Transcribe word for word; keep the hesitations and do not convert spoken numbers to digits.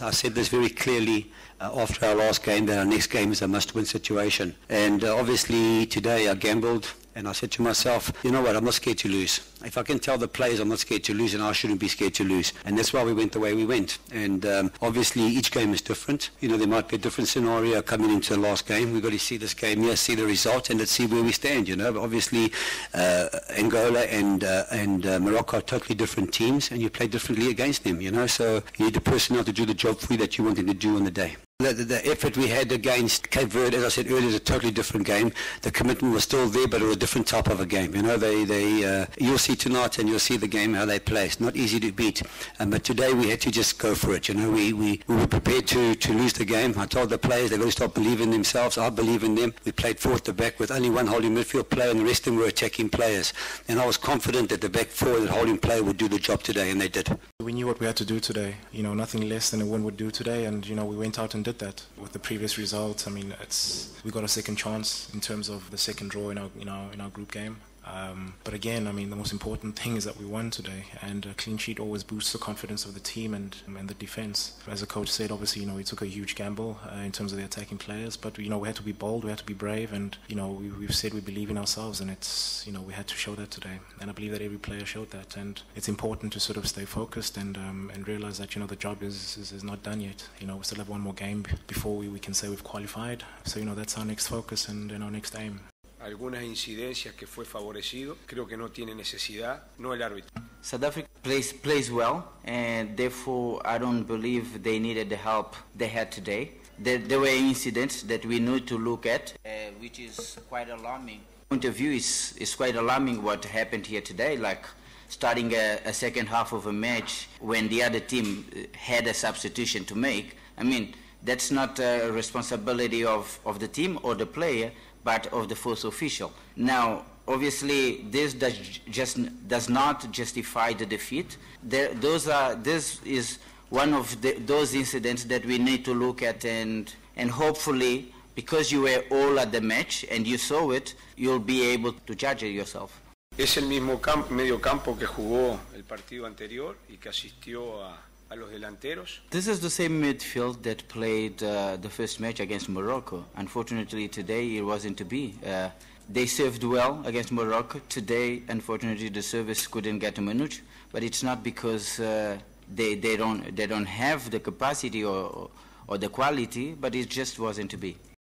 this. I said this very clearly uh, after our last game, that our next game is a must-win situation. And uh, obviously today I gambled, and I said to myself, you know what, I'm not scared to lose. If I can tell the players I'm not scared to lose, then I shouldn't be scared to lose. And that's why we went the way we went. And um, obviously each game is different. You know, there might be a different scenario coming into the last game. We've got to see this game here, see the result, and let's see where we stand, you know. But obviously uh, Angola and, uh, and uh, Morocco are totally different teams, and you play differently against them, you know. So you need the personnel to do the job for you that you wanted to do on the day. The, the, the effort we had against Cape Verde, as I said earlier, is a totally different game. The commitment was still there, but it was a different type of a game. You know, they, they, uh, you'll see tonight, and you'll see the game how they play. It's not easy to beat, um, but today we had to just go for it. You know, we, we, we were prepared to, to lose the game. I told the players they've got to stop believing in themselves. I believe in them. We played four at the back with only one holding midfield player, and the rest of them were attacking players. And I was confident that the back four, that holding player, would do the job today, and they did. We knew what we had to do today. You know, nothing less than a win would do today, and you know, we went out and did that. With the previous results, I mean, it's we got a second chance in terms of the second draw in our in our in our group game. Um, but again, I mean, the most important thing is that we won today, and a clean sheet always boosts the confidence of the team and and the defense. As the coach said, obviously, you know, we took a huge gamble uh, in terms of the attacking players, but you know, we had to be bold, we had to be brave, and you know, we, we've said we believe in ourselves, and it's, you know, we had to show that today, and I believe that every player showed that, and it's important to sort of stay focused and um, and realize that, you know, the job is, is is not done yet. You know, we still have one more game before we, we can say we've qualified. So you know, that's our next focus and, and our next aim. Algunas incidencias que fue favorecido, creo que no tiene necesidad, no el árbitro. South Africa plays plays well, and therefore I don't believe they needed the help they had today. There, there were incidents that we need to look at, uh, which is quite alarming. Point of view is is quite alarming what happened here today, like starting a, a second half of a match when the other team had a substitution to make. I mean, that's not a responsibility of, of the team or the player, but of the fourth official. Now, obviously, this does just does not justify the defeat. There, those are this is one of the, those incidents that we need to look at, and and hopefully, because you were all at the match and you saw it, you'll be able to judge it yourself. Es el mismo camp, medio campo que jugó el partido anterior y que asistió a a los delanteros. This is the same midfield that played uh, the first match against Morocco. Unfortunately, today it wasn't to be. Uh, they served well against Morocco. Today, unfortunately, the service couldn't get to Manuch. But it's not because uh, they they don't they don't have the capacity or or the quality, but it just wasn't to be.